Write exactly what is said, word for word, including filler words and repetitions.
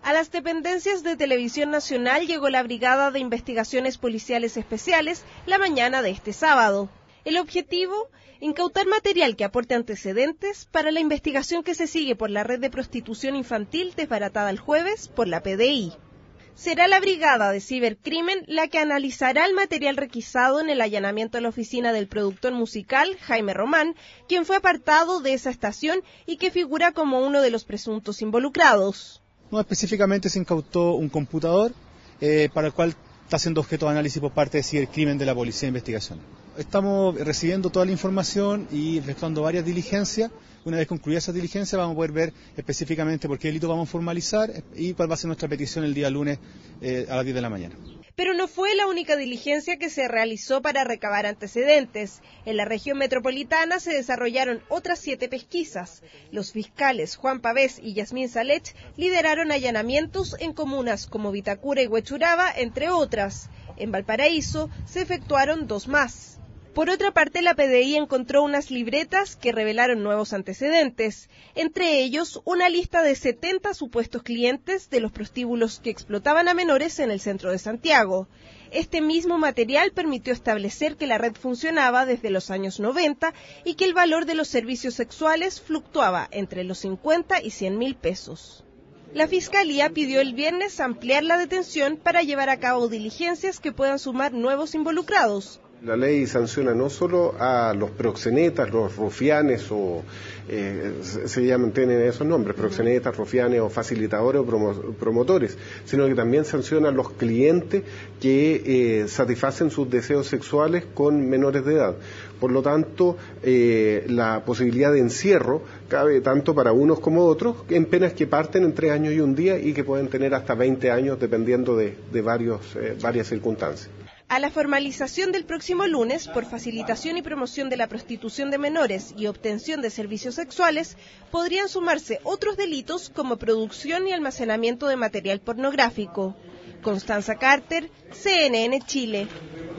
A las dependencias de Televisión Nacional llegó la Brigada de Investigaciones Policiales Especiales la mañana de este sábado. El objetivo, incautar material que aporte antecedentes para la investigación que se sigue por la red de prostitución infantil desbaratada el jueves por la P D I. Será la Brigada de Cibercrimen la que analizará el material requisado en el allanamiento a la oficina del productor musical Jaime Román, quien fue apartado de esa estación y que figura como uno de los presuntos involucrados. No, específicamente se incautó un computador eh, para el cual está siendo objeto de análisis por parte de Cibercrimen de la Policía de Investigación. Estamos recibiendo toda la información y efectuando varias diligencias. Una vez concluida esa diligencia vamos a poder ver específicamente por qué delito vamos a formalizar y cuál va a ser nuestra petición el día lunes eh, a las diez de la mañana. Pero no fue la única diligencia que se realizó para recabar antecedentes. En la región metropolitana se desarrollaron otras siete pesquisas. Los fiscales Juan Pavés y Yasmín Salech lideraron allanamientos en comunas como Vitacura y Huechuraba, entre otras. En Valparaíso se efectuaron dos más. Por otra parte, la P D I encontró unas libretas que revelaron nuevos antecedentes, entre ellos una lista de setenta supuestos clientes de los prostíbulos que explotaban a menores en el centro de Santiago. Este mismo material permitió establecer que la red funcionaba desde los años noventa y que el valor de los servicios sexuales fluctuaba entre los cincuenta y cien mil pesos. La Fiscalía pidió el viernes ampliar la detención para llevar a cabo diligencias que puedan sumar nuevos involucrados. La ley sanciona no solo a los proxenetas, los rufianes o eh, se llaman, tienen esos nombres, proxenetas, rufianes o facilitadores o promo, promotores, sino que también sanciona a los clientes que eh, satisfacen sus deseos sexuales con menores de edad. Por lo tanto, eh, la posibilidad de encierro cabe tanto para unos como otros en penas que parten en tres años y un día y que pueden tener hasta veinte años dependiendo de, de varios, eh, varias circunstancias. A la formalización del próximo lunes por facilitación y promoción de la prostitución de menores y obtención de servicios sexuales podrían sumarse otros delitos como producción y almacenamiento de material pornográfico. Constanza Carter, C N N Chile.